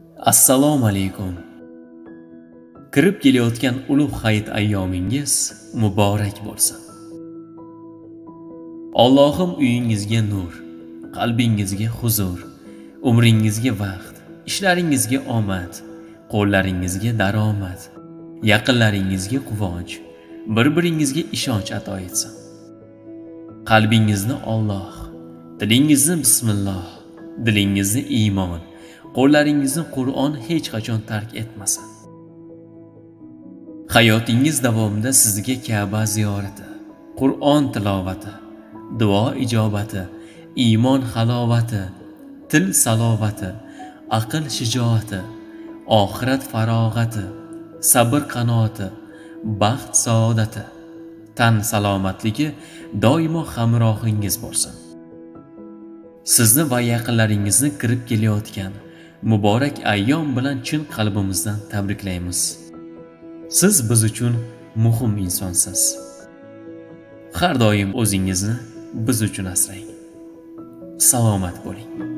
Assalomu alaykum. Kirib kelayotgan ulug' hayit ayyomingiz muborak bo'lsin. Allohim uyingizga nur, qalbingizga huzur, umringizga vaqt, ishlaringizga omad, qo'llaringizga daromad, yaqinlaringizga quvonch, bir-biringizga ishonch ato etsin. Qalbingizni Alloh, dilingizni bismillah, dilingizni iymon, qo'llaringizni Qur'on hech qachon tark etmasin. Hayotingiz davomida sizga Ka'ba ziyorati, Qur'on tilovati, duo ijobati, iymon halovati, til salovati, aql shijoati, oxirat farog'ati, sabr qanoati, baxt saodati, tan salomatligi doimo hamrohingiz bo'lsin. Sizni va yaqinlaringizni kirib kelayotgan muborak ayyom bilan chin qalbimizdan tabriklaymiz. Siz biz uchun muhim insonsiz. Har doim o'zingizni biz uchun asrang. Salomat bo'ling.